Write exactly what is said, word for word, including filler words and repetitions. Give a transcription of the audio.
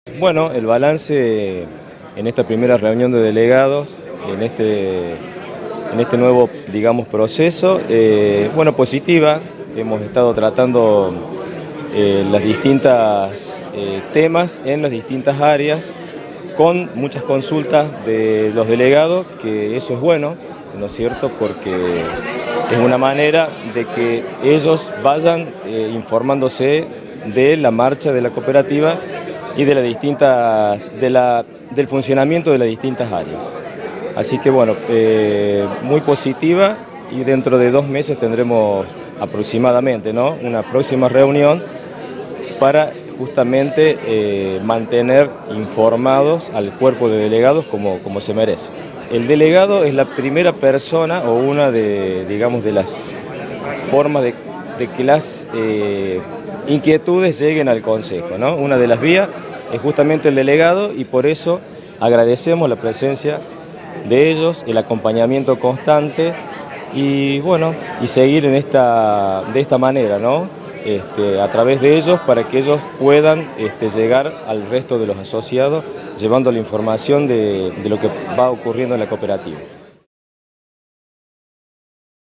Bueno, el balance en esta primera reunión de delegados, en este, en este nuevo, digamos, proceso, eh, bueno, positiva. Hemos estado tratando eh, las distintas eh, temas en las distintas áreas, con muchas consultas de los delegados, que eso es bueno, ¿no es cierto?, porque es una manera de que ellos vayan eh, informándose de la marcha de la cooperativa y de las distintas, de la, del funcionamiento de las distintas áreas. Así que bueno, eh, muy positiva, y dentro de dos meses tendremos aproximadamente, ¿no?, una próxima reunión para justamente eh, mantener informados al cuerpo de delegados como, como se merece. El delegado es la primera persona o una de, digamos, de las formas de, de que las eh, inquietudes lleguen al Consejo, ¿no? Una de las vías es justamente el delegado, y por eso agradecemos la presencia de ellos, el acompañamiento constante y bueno, y seguir en esta, de esta manera, ¿no? Este, a través de ellos, para que ellos puedan este, llegar al resto de los asociados, llevando la información de, de lo que va ocurriendo en la cooperativa.